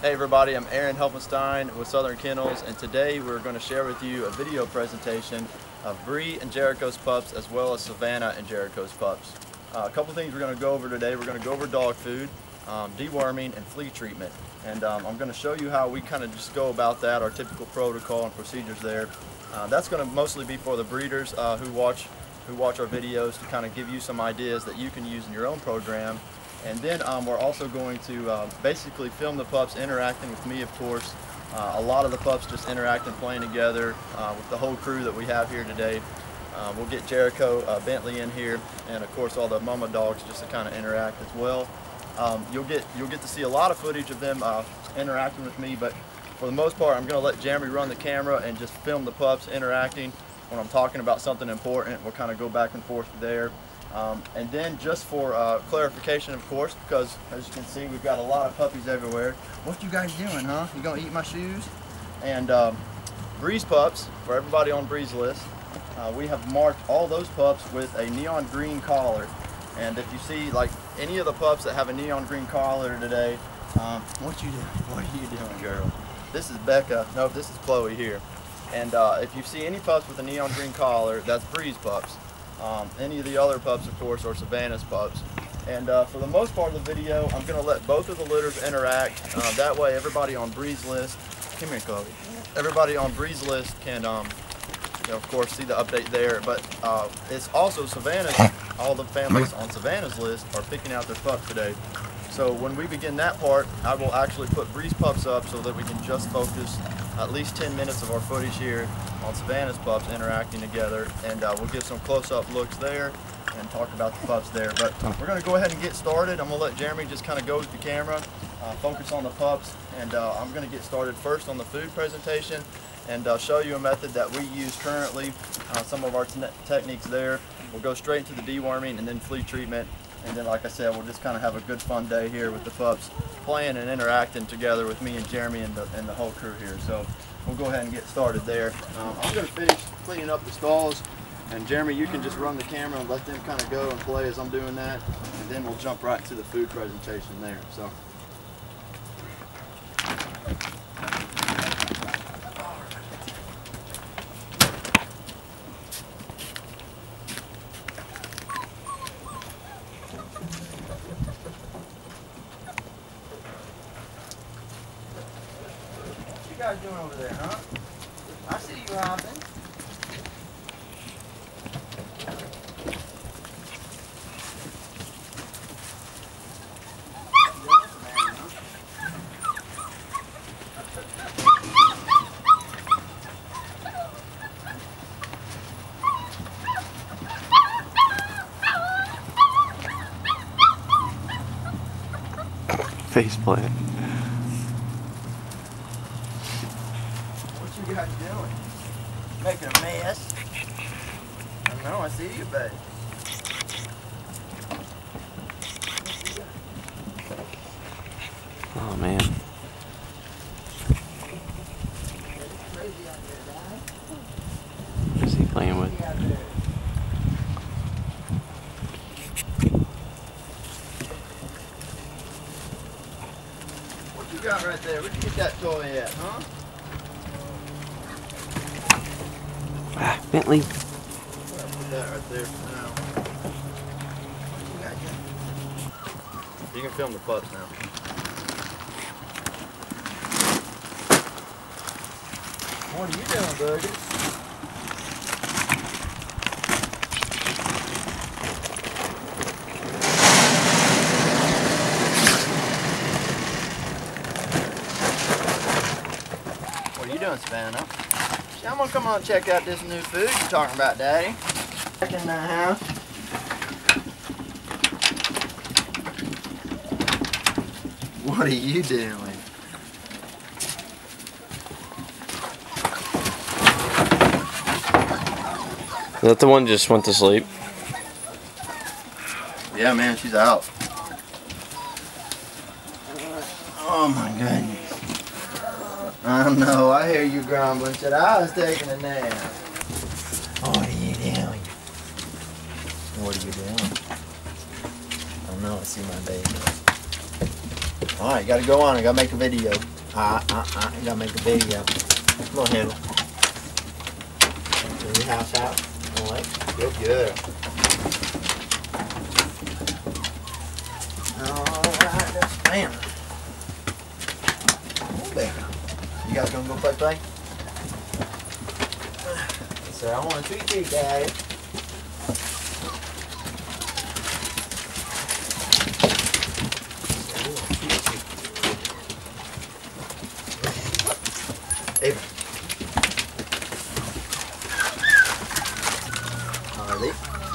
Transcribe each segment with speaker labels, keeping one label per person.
Speaker 1: Hey everybody, I'm Aaron Helfenstein with Southern Kennels, and today we're going to share with you a video presentation of Bree and Jericho's pups as well as Savannah and Jericho's pups. A couple things we're going to go over today. We're going to go over dog food, deworming, and flea treatment. And I'm going to show you how we kind of just go about that, our typical protocol and procedures there. That's going to mostly be for the breeders who watch our videos to kind of give you some ideas that you can use in your own program. And then we're also going to basically film the pups interacting with me, of course. A lot of the pups just interacting, playing together with the whole crew that we have here today. We'll get Jericho Bentley in here, and of course all the mama dogs just to kind of interact as well. You'll get to see a lot of footage of them interacting with me, but for the most part I'm going to let Jeremy run the camera and just film the pups interacting. When I'm talking about something important, we'll kind of go back and forth there. And then just for clarification, of course, because as you can see, we've got a lot of puppies everywhere. What you guys doing, huh? You gonna eat my shoes? And Bree's pups, for everybody on Bree's list, we have marked all those pups with a neon green collar. And if you see like any of the pups that have a neon green collar today, what you doing? What are you doing, girl? This is Becca. No, this is Chloe here. And if you see any pups with a neon green collar, that's Bree's pups. Any of the other pups, of course, are Savannah's pups. And for the most part of the video, I'm going to let both of the litters interact. That way, everybody on Bree's list, come here, Chloe. Everybody on Bree's list can, of course, see the update there. But it's also Savannah's. All the families on Savannah's list are picking out their pups today. So when we begin that part, I will actually put Bree's pups up so that we can just focus at least 10 minutes of our footage here on Savannah's pups interacting together, and we'll give some close-up looks there and talk about the pups there. But we're going to go ahead and get started. I'm going to let Jeremy just kind of go with the camera, focus on the pups, and I'm going to get started first on the food presentation and show you a method that we use currently, some of our techniques there. We'll go straight into the deworming and then flea treatment, and then like I said, we'll just kind of have a good fun day here with the pups playing and interacting together with me and Jeremy and the whole crew here. So we'll go ahead and get started there. I'm going to finish cleaning up the stalls, and Jeremy, you can just run the camera and let them kind of go and play as I'm doing that, and then we'll jump right to the food presentation there. So. What you guys doing over there, huh? I see you hopping.
Speaker 2: Face plant.
Speaker 1: What you guys doing? Making a mess? I know, I see you, babe.
Speaker 2: Oh man. What's he playing with?
Speaker 1: What you got right there? Where'd you get that toy at, huh?
Speaker 2: Ah, Bentley.
Speaker 1: I'll put that right there for now. You can film the pups now. What are you doing, Boogie? What are you doing, Savannah? I'm gonna come on and check out this new food you're talking about, Daddy. Back in the house. What are you doing?
Speaker 2: Is that the one just went to sleep?
Speaker 1: Yeah, man, she's out. Oh my goodness. I know, I hear you grumbling. Said I was taking a nap. What are you doing? What are you doing? I don't know, I see my baby. Alright, gotta go on, I gotta make a video.
Speaker 3: You gotta make a big little handle. Turn your house out. Alright, good. Alright, that's bam. Bam. You guys gonna go play? So I want a treat, Daddy. Ava. Alright.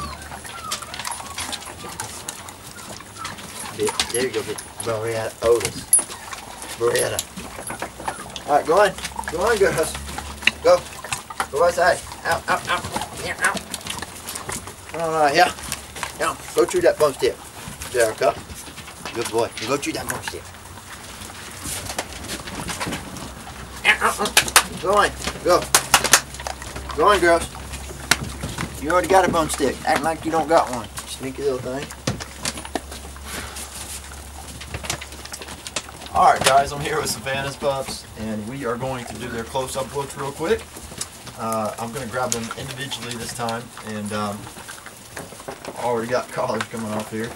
Speaker 3: There you go, Beretta. Otis. Beretta. Alright, go on. Go on, girls. Go. Go outside. Out. Yeah, out. Alright, yeah. Now, go chew that bone stick. Jericho. Good boy. You go chew that bone stick. Go on. Go. Go on, girls. You already got a bone stick. Act like you don't got one. Sneaky little thing.
Speaker 1: Alright guys, I'm here with Savannah's pups, and we are going to do their close-up looks real quick. I'm going to grab them individually this time, and already got collars coming off here.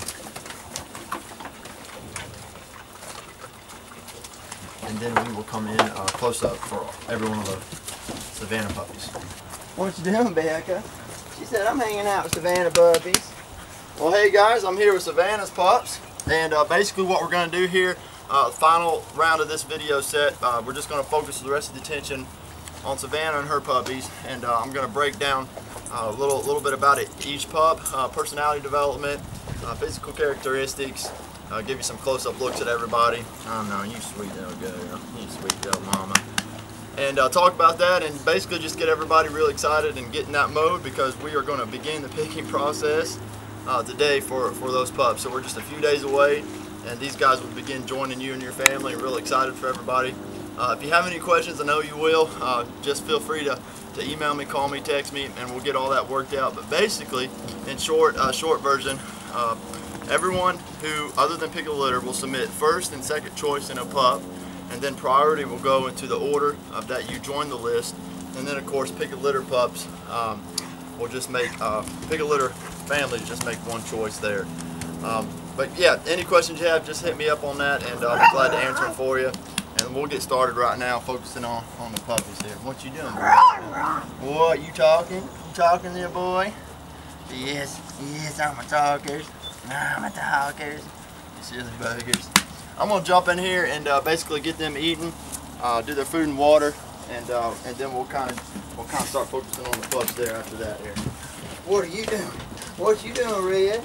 Speaker 1: And then we will come in close-up for every one of the Savannah puppies.
Speaker 3: What you doing, Becca? She said, I'm hanging out with Savannah puppies.
Speaker 1: Well, hey guys, I'm here with Savannah's pups, and basically what we're going to do here, final round of this video set, we're just going to focus the rest of the attention on Savannah and her puppies, and I'm going to break down a little bit about each pup, personality development, physical characteristics, give you some close-up looks at everybody. Oh no, you sweet little girl, you sweet little mama. And talk about that, and basically just get everybody really excited and get in that mode, because we are going to begin the picking process today for those pups. So we're just a few days away, and these guys will begin joining you and your family. Really excited for everybody. If you have any questions, I know you will, just feel free to email me, call me, text me, and we'll get all that worked out. But basically, in short version, everyone who, other than Pick a Litter, will submit first and second choice in a pup, and then priority will go into the order of that you join the list. And then of course Pick a Litter pups will just make, Pick a Litter families just make one choice there. But yeah, any questions you have, just hit me up on that, and I'll be glad to answer them for you. And we'll get started right now, focusing on the puppies here. What you doing, boy? What, you talking? You talking there, boy? Yes, I'm a talker. I'm a talker. You silly buggers. I'm gonna jump in here and basically get them eating, do their food and water, and then we'll kind of start focusing on the pups there after that here.
Speaker 3: What are you doing? What you doing, Red?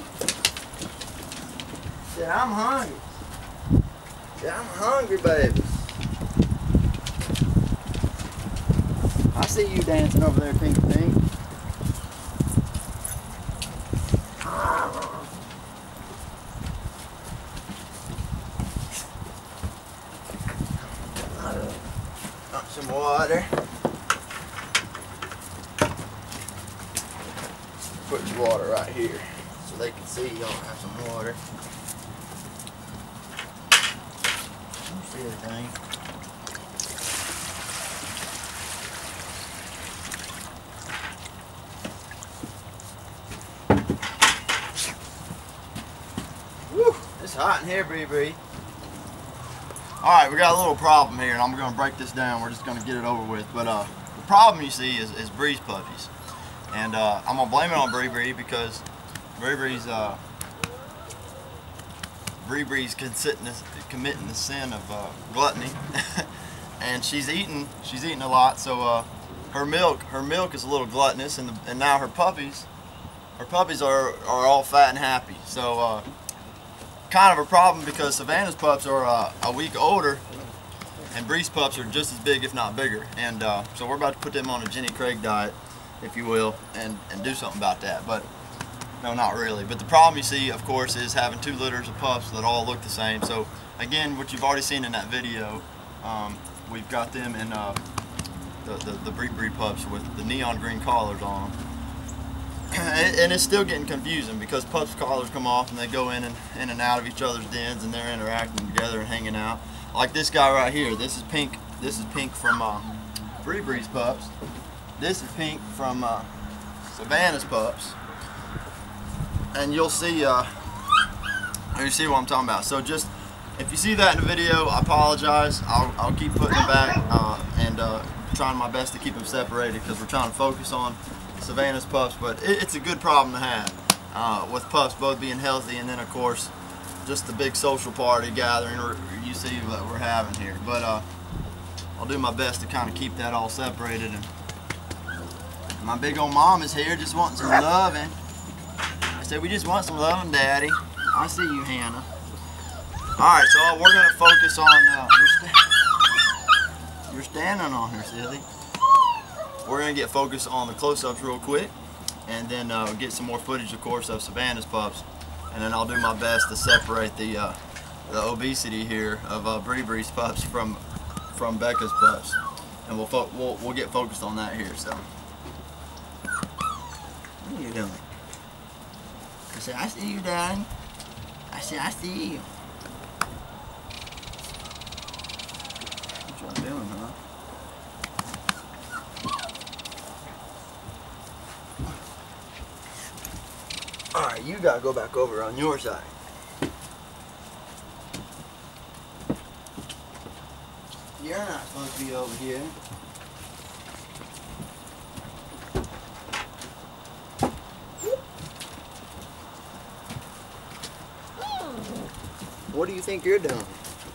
Speaker 3: Said, I'm hungry. Said, I'm hungry, baby. I see you dancing over there, Pink Pink. Some water. Put your water right here so they can see you don't have some water. You see everything. Woo! It's hot in here, Bree Bree.
Speaker 1: Alright, we got a little problem here, and I'm going to break this down. We're just going to get it over with. But the problem you see is Bree's puppies. And I'm going to blame it on Bree Bree, because Bree's committing the sin of gluttony. And she's eating a lot, so her milk is a little gluttonous, and now her puppies are all fat and happy. So kind of a problem, because Savannah's pups are a week older, and Bree's pups are just as big, if not bigger. And so we're about to put them on a Jenny Craig diet, if you will, and do something about that. But no, not really. But the problem you see, of course, is having two litters of pups that all look the same. So again, what you've already seen in that video, we've got them in the Bree pups with the neon green collars on them. and it's still getting confusing because pups' collars come off and they go in and out of each other's dens, and they're interacting together and hanging out. Like this guy right here. This is Pink. This is Pink from Bree Bree's pups. This is Pink from Savannah's pups. And you'll see what I'm talking about. So just if you see that in the video, I apologize. I'll keep putting it back and trying my best to keep them separated because we're trying to focus on Savannah's pups. But it's a good problem to have with pups both being healthy, and then of course just the big social party gathering you see that we're having here. But I'll do my best to kind of keep that all separated. And my big old mom is here just wanting some loving. I said, we just want some loving, Daddy. I see you, Hannah. Alright, so we're going to focus on, you're standing on her, silly. We're going to get focused on the close-ups real quick, and then get some more footage, of course, of Savannah's pups. And then I'll do my best to separate the obesity here of Bree Bree's pups from Becca's pups. And we'll get focused on that here, so. What are you doing? I said, I see you, Daddy. I said, I see you. What y'all doing, huh? Alright, you gotta go back over on your side. You're not supposed to be over here. What do you think you're doing?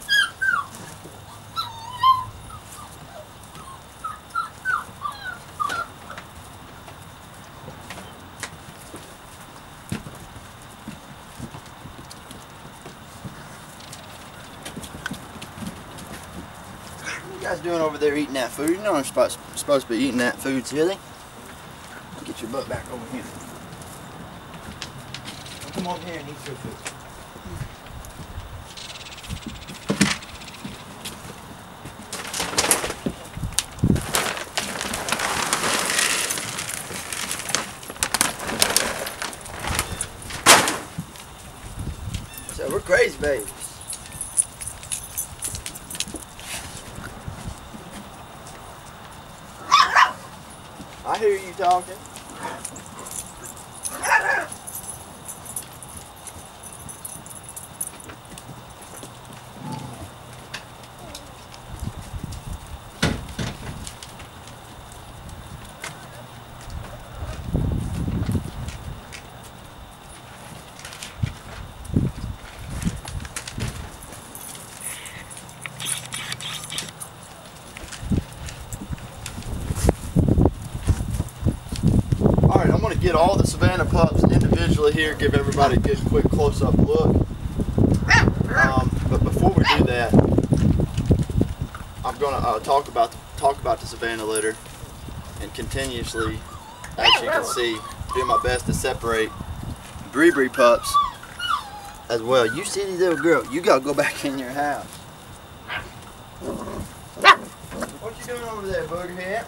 Speaker 1: What are you guys doing over there eating that food? You know I'm supposed to be eating that food, silly. Get your butt back over here. Come over here and eat your food. So we're crazy babies. I hear you talking. Alright, I'm going to get all the Savannah pups individually here, give everybody a good quick close-up look. But before we do that, I'm going to talk about the Savannah litter, and continuously, as you can see, do my best to separate Bree Bree pups as well. You see these little girls, you got to go back in your house. What you doing over there, booger head?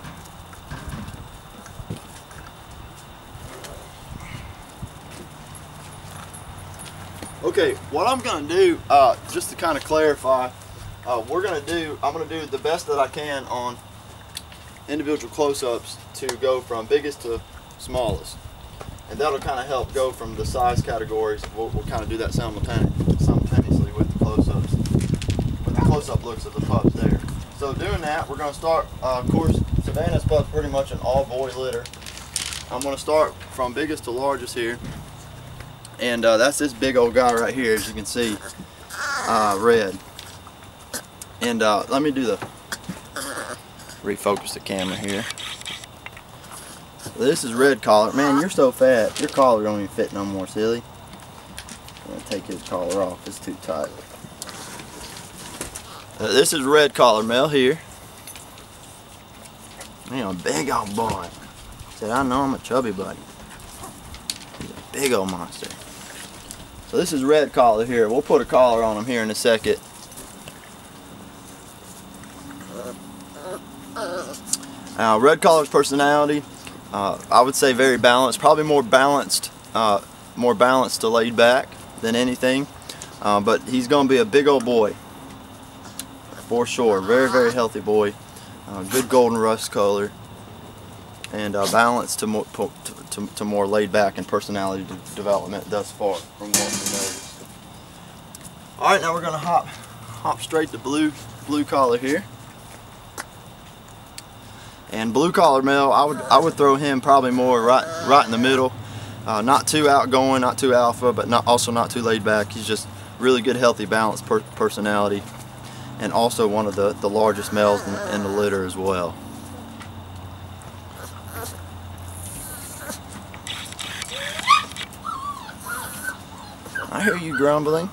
Speaker 1: Okay, what I'm going to do, just to kind of clarify, I'm going to do the best that I can on individual close-ups to go from biggest to smallest. And that'll kind of help go from the size categories. We'll kind of do that simultaneously with the close-ups, with the close-up looks of the pups there. So doing that, we're going to start, of course, Savannah's pups pretty much an all-boy litter. I'm going to start from biggest to largest here. And that's this big old guy right here, as you can see, red. And let me do the refocus the camera here. This is red collar. Man, you're so fat. Your collar don't even fit no more, silly. I'm gonna take his collar off. It's too tight. This is red collar male here. Man, a big old boy. Said, I know I'm a chubby buddy. He's a big old monster. So this is red collar here. We'll put a collar on him here in a second. Red collar's personality. I would say very balanced, probably more balanced to laid back than anything. But he's going to be a big old boy for sure. Very, very healthy boy. Good golden rust color, and balanced to more laid back and personality development thus far from what we noticed. All right, now we're going to hop straight to blue collar here. And blue collar male, I would throw him probably more right in the middle. Not too outgoing, not too alpha, but also not too laid back. He's just really good, healthy, balanced personality, and also one of the largest males in the litter as well. I hear you grumbling.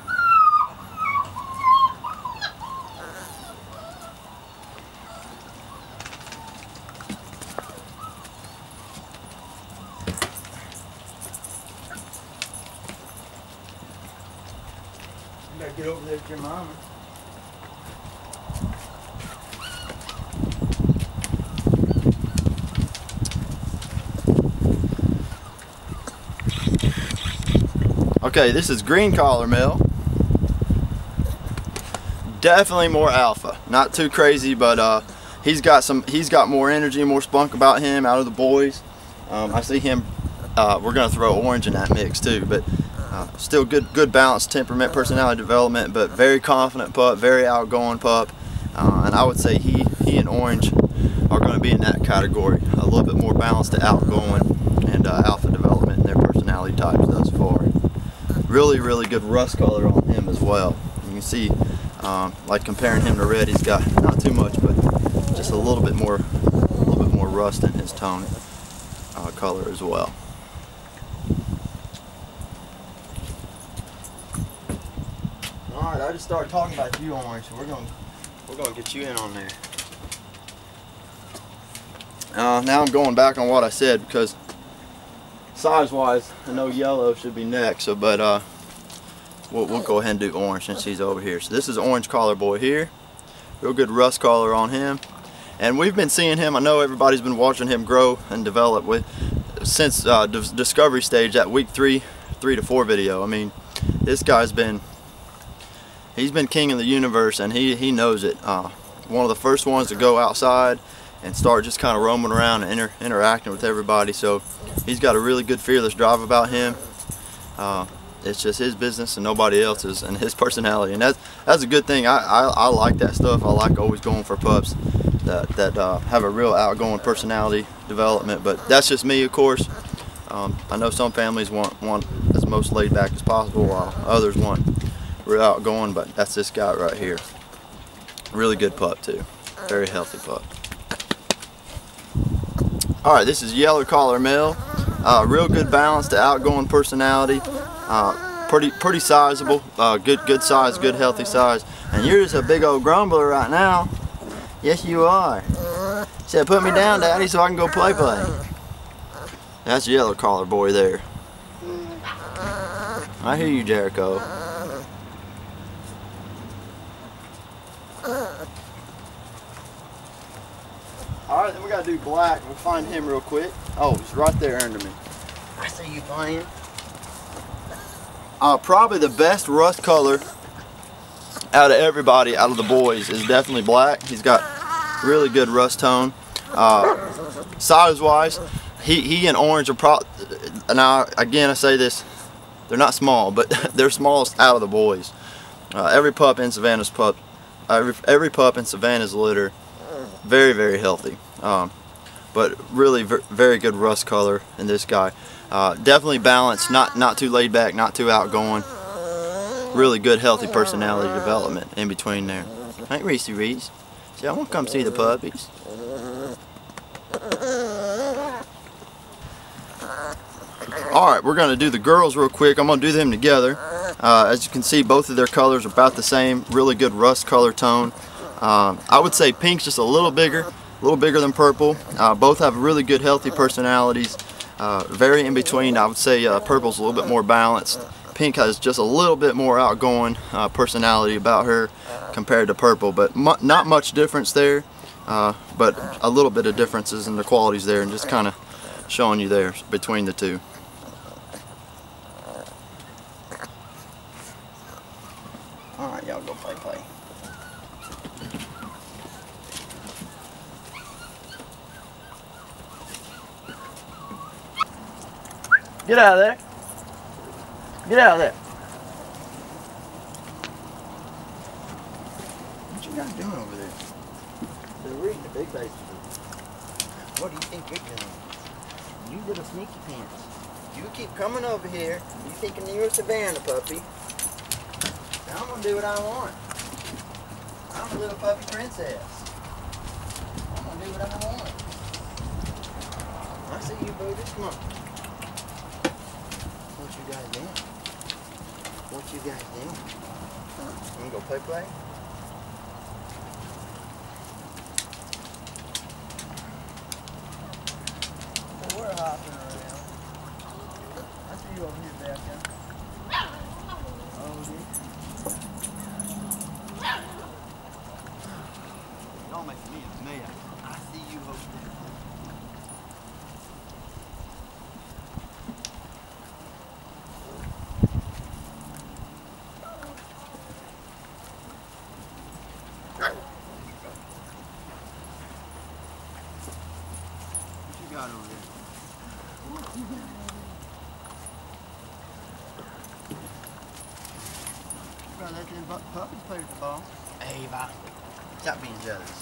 Speaker 1: You better get over there to your mama. Okay, this is green collar male. Definitely more alpha. Not too crazy, but he's got more energy, more spunk about him out of the boys. I see him. We're gonna throw orange in that mix too, but still good balanced temperament, personality development, but very confident pup, very outgoing pup. And I would say he and orange are going to be in that category. A little bit more balanced to outgoing and alpha development in their personality types thus far. Really good rust color on him as well. You can see, like comparing him to red, he's got not too much, but just a little bit more rust in his tone color as well. All right, I just started talking about you, orange. We're gonna get you in on there. Now I'm going back on what I said, because size-wise, I know yellow should be next. So, but we'll go ahead and do orange since he's over here. So this is orange collar boy here. Real good rust collar on him, and we've been seeing him. I know everybody's been watching him grow and develop since discovery stage, that week 3 to 4 video. I mean, this guy's been. He's been king of the universe, and he knows it. One of the first ones to go outside and start just kind of roaming around and interacting with everybody. So he's got a really good fearless drive about him. It's just his business and nobody else's, and his personality, and that's a good thing. I like that stuff. I like always going for pups that have a real outgoing personality development. But that's just me, of course. I know some families want as most laid back as possible, while others want real outgoing, but that's this guy right here. Really good pup too. Very healthy pup. Alright, this is yellow collar male. Real good balance to outgoing personality. Pretty sizable. Good size, good healthy size. And you're just a big old grumbler right now. Yes you are. Said, put me down, Daddy, so I can go play. That's yellow collar boy there. I hear you, Jericho. Alright, then we gotta do black. We'll find him real quick. Oh, he's right there under me. I see you playing. Probably the best rust color out of everybody, out of the boys, is definitely black. He's got really good rust tone. Size wise, he and orange are probably, now again I say this, they're not small, but they're smallest out of the boys. Every pup in Savannah's litter, very healthy, but really very good rust color in this guy. Definitely balanced, not too laid back, not too outgoing. Really good healthy personality development in between there. Ain't Reese. See, I want to come see the puppies. Alright, we're going to do the girls real quick. I'm going to do them together. As you can see, both of their colors are about the same. Really good rust color tone. I would say pink's just a little bigger than purple. Both have really good healthy personalities. Very in between. I would say purple's a little bit more balanced. Pink has just a little bit more outgoing personality about her compared to purple, but not much difference there. But a little bit of differences in the qualities there, and just kind of showing you there between the two. All right, y'all go play. Get out of there. Get out of there. What you guys doing over there?
Speaker 3: They're reading the big baby. What do you think you're doing? You little sneaky pants. You keep coming over here. You thinking you're a Savannah puppy. Now I'm gonna do what I want. I'm a little puppy princess. I'm gonna do what I want. I see you, baby. Come on. What you guys doing? What you guys doing? You wanna go play?
Speaker 1: Well, we're hopping around. I see you over here, back there. Oh, yeah. Y'all making me a mess. I see you over there. What you got over there? You gotta let them puppies play with the ball.
Speaker 3: Ava, stop being jealous.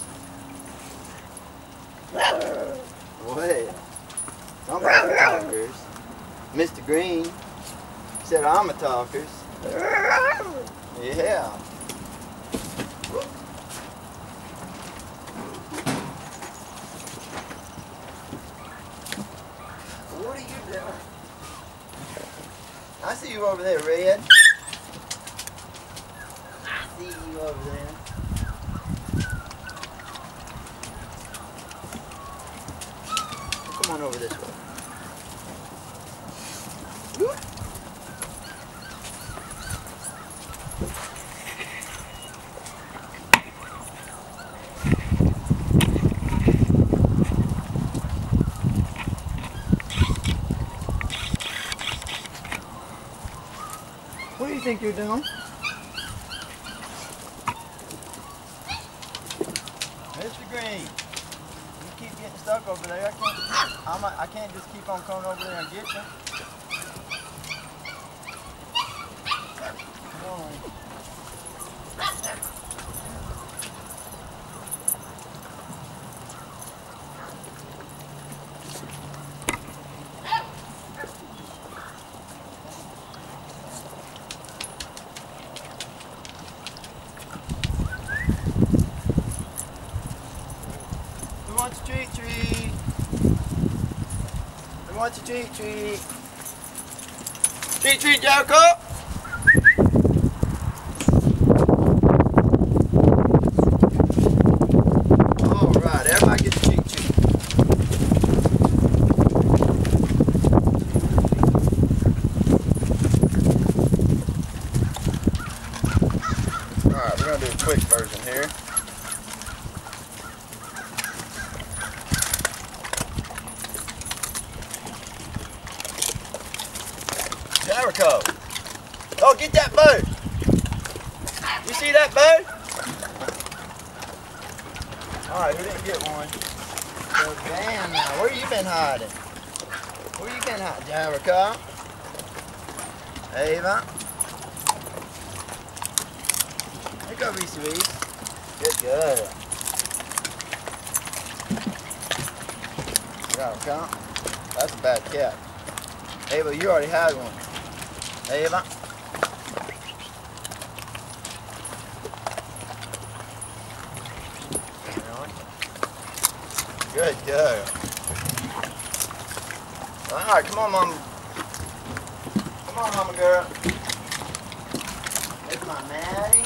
Speaker 3: Well, somebody talkers. Mr. Green said I'm a talkers. Yeah. What are you doing? I see you over there, Red. I see you over there. Come on over this way. Whoop. What do you think you're doing?
Speaker 1: Mr. Green, you keep getting stuck over there. I can't just keep on coming over there and get you. Come on. Who wants a treat? Who wants a treat? Treat, Jericho! Alright, everybody gets a treat. Alright, we're gonna do a quick version here. Jericho! Oh, get that bird! You see that bird? Alright, who didn't get one?
Speaker 3: So damn now, where you been hiding? Where you been hiding?
Speaker 1: Jericho? Ava?
Speaker 3: Here go Reese Reese.
Speaker 1: Good girl. Jericho? That's a bad cat. Ava, you already had one. Ava? Good girl. Alright, come on, Mama. Come on, Mama girl.
Speaker 3: There's my Maddie.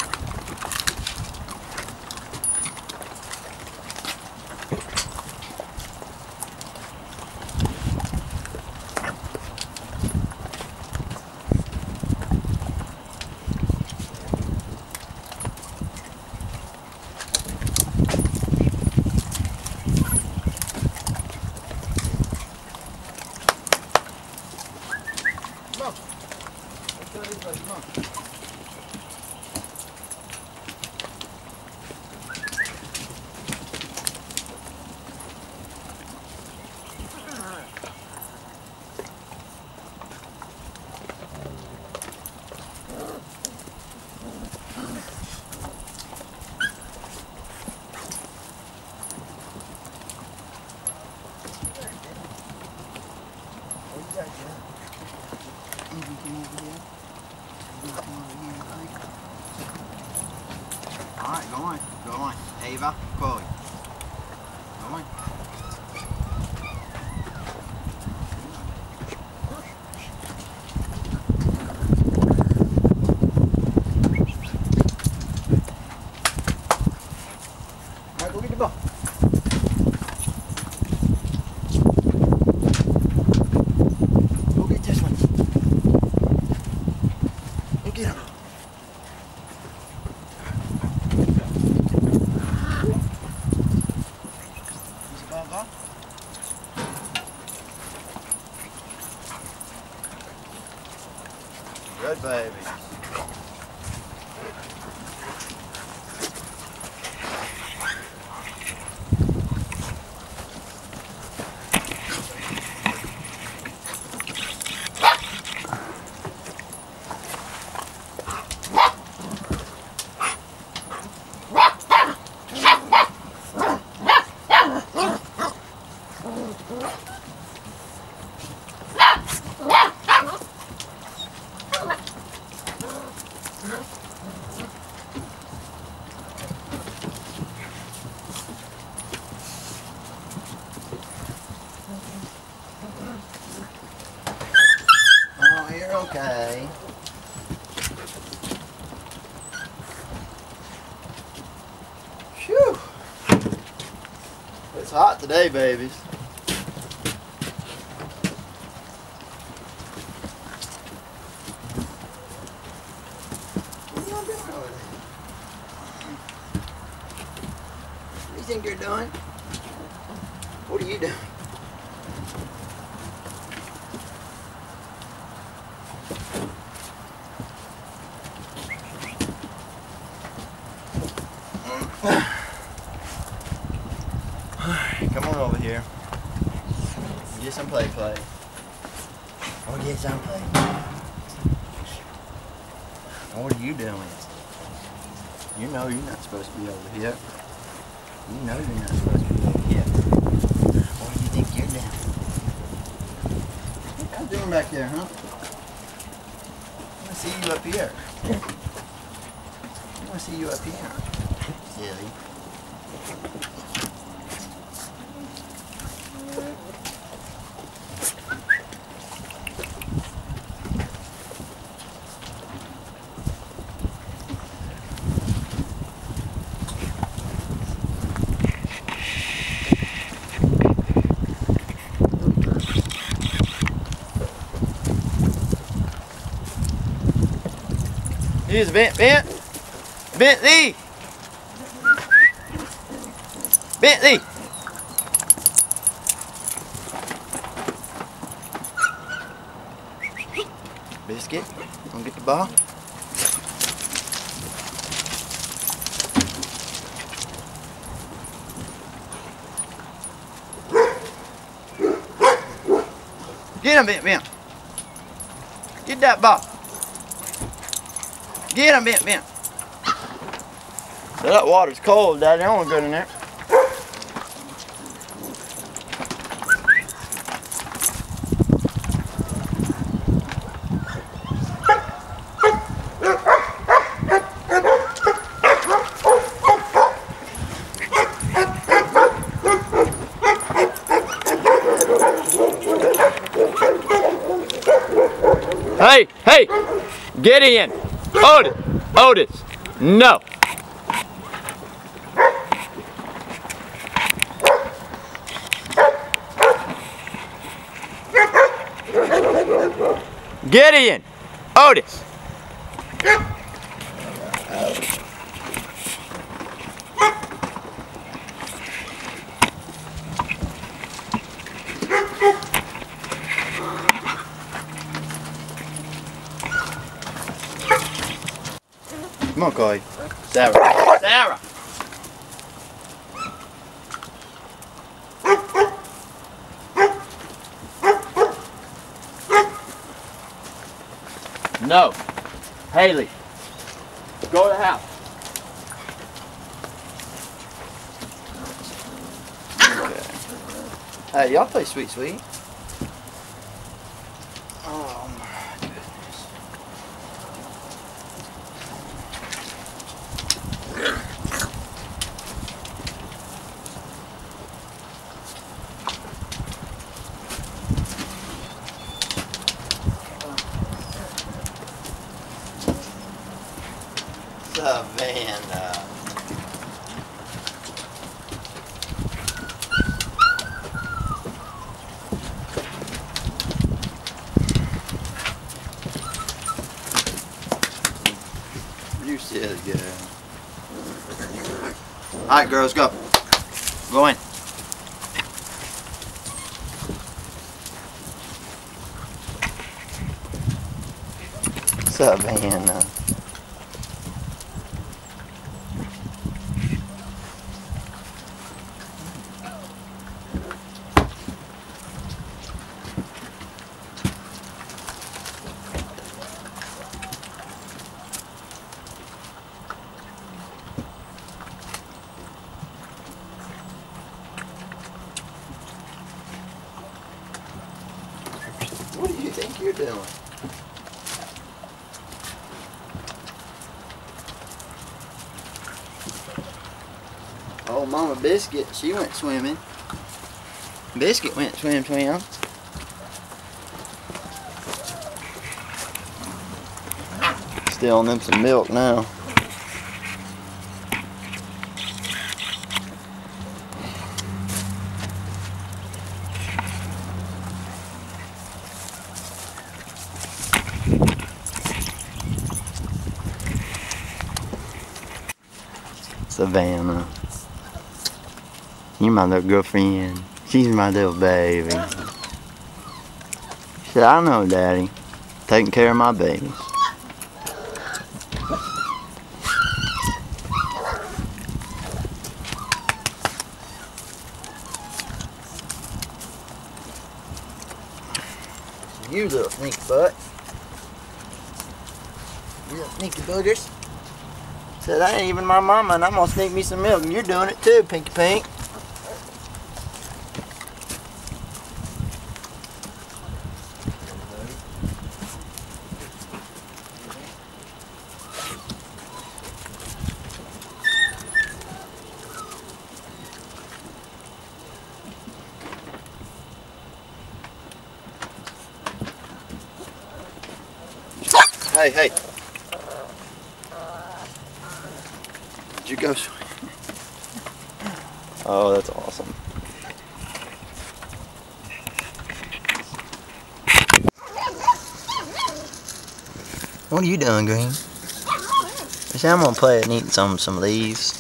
Speaker 3: come on. Let's go this way, come on. Alright, go on. Go on. Ava, Chloe. Go on. Alright, go get the ball. Go get this one. Go get him. Good baby. Oh, you're okay. Phew. It's hot today, babies. What are y'all doing over there? What do you think you're doing? What are you doing? Come on over here. Get some play. Or get some play. What are you doing? You know you're not supposed to be over here. You know you're not supposed to be over here. What do you think you're doing? What are you doing back there, huh? I want to see you up here. I want to see you up here. Silly. Here's Bentley. Biscuit, wanna get the ball? Get him, Ben. Get that ball. Get him, Ben. So that water's cold, Daddy. I don't want to go in there. Hey, get in. Otis, no. Get in, Otis.
Speaker 1: Come on, Chloe. Sarah. Sarah! No. Haley. Go to the house. Okay. Hey, y'all play Sweet Sweet. Oh my goodness. Savannah. You silly girl. Alright, girls, go. Go in. Savannah. What do you think you're doing? Oh, Mama Biscuit, she went swimming. Biscuit went swim. Still on them some milk now. Savannah. You're my little girlfriend. She's my little baby. She said, I know, Daddy. Taking care of my babies. You little sneaky butt. You little sneaky boogers. Said, I ain't even my mama and I'm gonna sneak me some milk and you're doing it too, Pinky Pink. Hey. Did you go swim? Oh, that's awesome. What are you doing, Green? See, I'm gonna play and eat some leaves.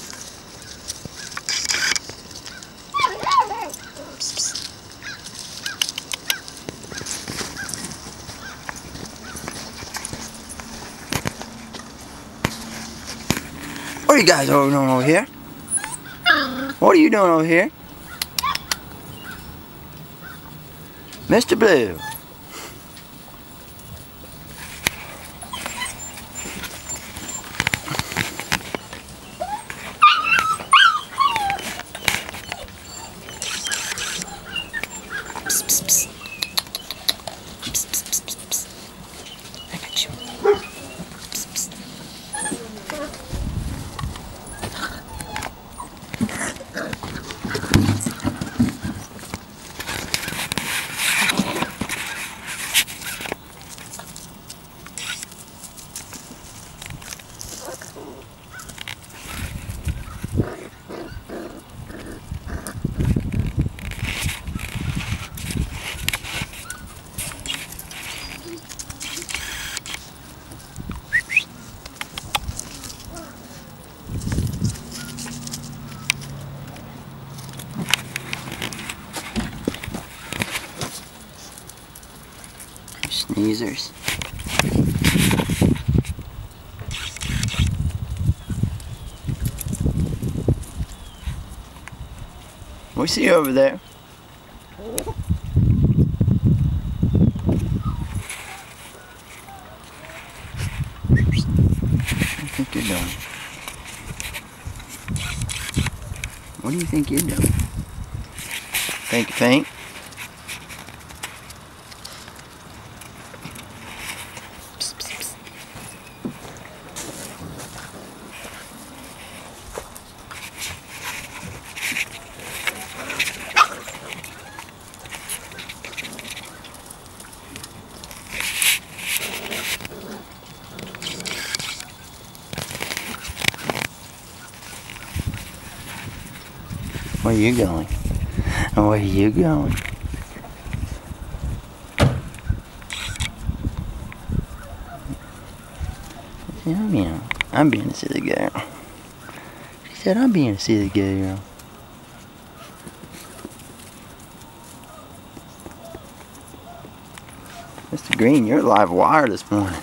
Speaker 1: What are you guys doing over here? What are you doing over here? Mr. Blue. Psst, psst, psst. Psst, psst, psst, psst, psst. I got you. Psst, psst. Sneezers.
Speaker 3: We see you over there. What do you think you're doing? What do you think you're doing? Pinky pink. Psst, psst, psst. Where are you going? Where are you going? Yeah, I'm being a silly girl. She said I'm being a silly girl. Mr. Green, you're live wire this morning.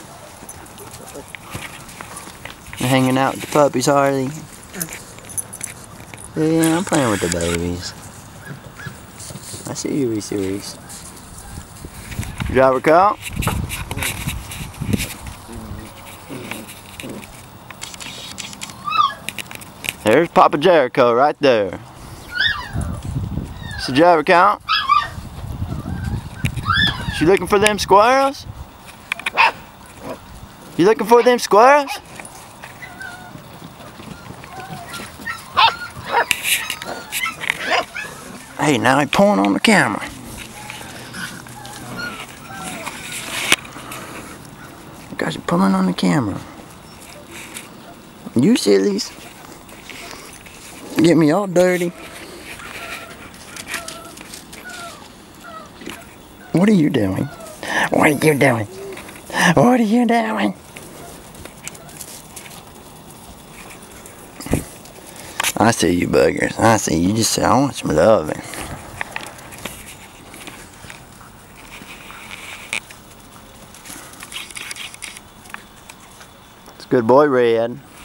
Speaker 3: You're hanging out with the puppies, Harley. Yeah, I'm playing with the babies. I see you, Reese. Driver call. There's Papa Jericho right there. It's the driver count. You looking for them squirrels? You looking for them squirrels? Hey, now he's pulling on the camera. Guys, you're pulling on the camera. You sillies. Get me all dirty. What are you doing? What are you doing? What are you doing? I see you buggers. I see you. Just say, I want some loving. It's a good boy, Red.